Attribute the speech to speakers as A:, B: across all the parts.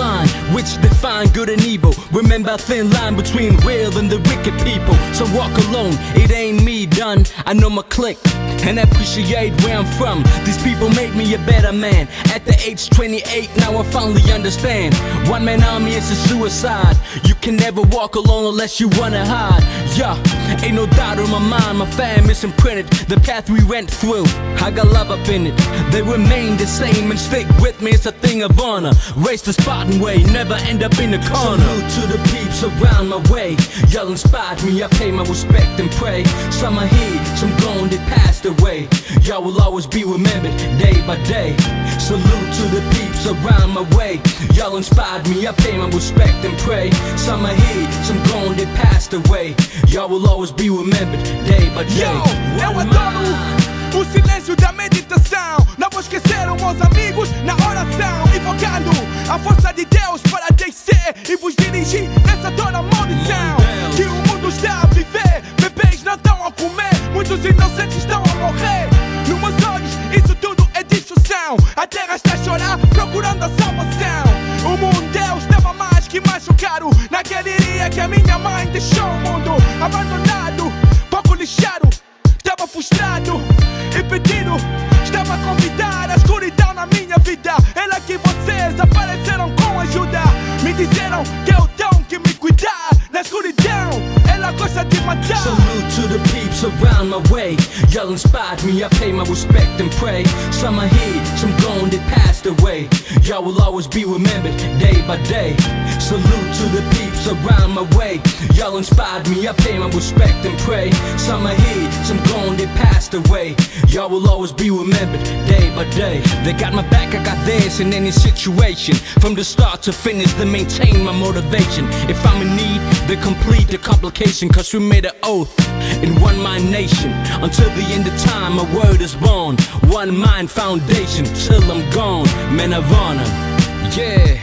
A: line which define good and evil. Remember a thin line between real and the wicked people. So walk alone, it ain't me done. I know my clique and I appreciate where I'm from. These people made me a better man. At the age 28, now I finally understand. One man army is a suicide. You can never walk alone unless you wanna hide. Yeah, ain't no doubt in my mind, my fam is imprinted. The path we went through, I got love up in it. They remain the same and stick with me, it's a thing of honor. Race the Spartan way, never end up in the corner. Salute to the peeps around my way. Y'all inspired me, I pay my respect and pray. Some are here, some gone, they passed away. Y'all will always be remembered day by day. Salute to the peeps around my way. Y'all inspired me, I pay my respect and pray. Some are here, some gone, they passed away. Y'all will always be remembered day by day.
B: Yo, eu adoro o silêncio da meditação. Não vou esquecer os meus amigos na oração, invocando a força de Deus para descer e vos dirigir nessa dor maldição que o mundo está a viver. Bebês não estão a comer, muitos inocentes estão a morrer. Nos meus olhos isso tudo é destruição. A terra está a chorar procurando a salvação. O mundo Deus estava mais que machucado naquele dia que a minha mãe deixou o mundo abandonado, pouco lixado. Estava frustrado e pedido, estava a convidar a escuridão na minha vida. Ela que vocês apareceram com ajuda. Me disseram que eu tenho que me cuidar na escuridão. Ela gosta de matar.
A: Salute to the peeps around my way. Y'all inspired me, I pay my respect and pray. Some are here, some gone, they passed away. Y'all will always be remembered day by day. Salute to the peeps around my way. Y'all inspired me, I pay my respect and pray. Some are here, some gone, they passed away. Y'all will always be remembered day by day. They got my back, I got theirs in any situation. From the start to finish, they maintain my motivation. If I'm in need, they complete the complication. Cause we made an oath in one mind nation. Until the end of time, a word is born. One mind foundation, till I'm gone. Men of honor, yeah.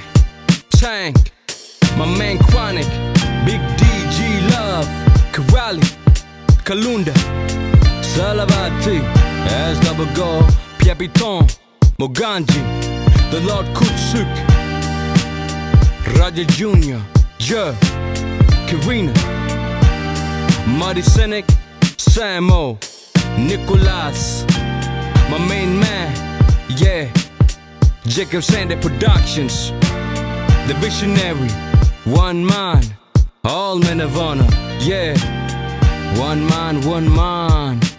A: Tank, my man Chronic, Big DG Love, Karali, Kalunda, Salavati, SWGO, Piapiton, Moganji, The Lord Kutsuk, Raja Jr., Jer, Karina, Marty Cynic, Samo, Nicolas, my main man, yeah, Jacob Sander Productions, the visionary, one man, all men of honor, yeah, one man, one man.